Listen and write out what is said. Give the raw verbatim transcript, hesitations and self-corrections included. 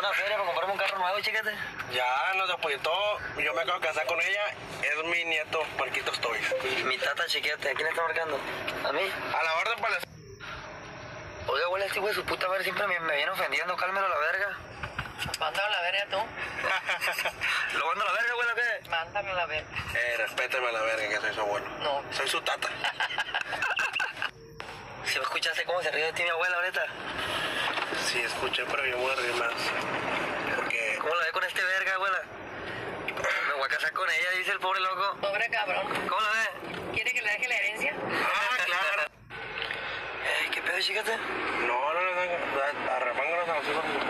una feria para comprarme un carro nuevo, chiquete. Ya, no se apuntó. Yo me acabo de casar con ella. Es mi nieto, Marquitos Toys. Mi tata, chiquete. ¿A quién está marcando? ¿A mí? A la orden para las... Oiga, abuela, este güey de su puta madre siempre me, me viene ofendiendo. Cálmelo a la verga. Mándalo a la verga tú. ¿Lo mando a la verga, abuela, qué? Mándalo a la verga. Eh, respéteme a la verga, que soy su abuelo. No. Soy su tata. ¿Si escuchaste cómo se ríe de ti mi abuela ahorita? Sí, escuché, pero yo voy a reír más. Porque... ¿Cómo la ve con este verga, abuela? Me voy a casar con ella, dice el pobre loco. Pobre cabrón. ¿Cómo la ve? ¿Quiere que le deje la herencia? Ah, claro. Ey, ¿qué pedo, chiquete? No, no, no, no. Arrepánganos a los hijos.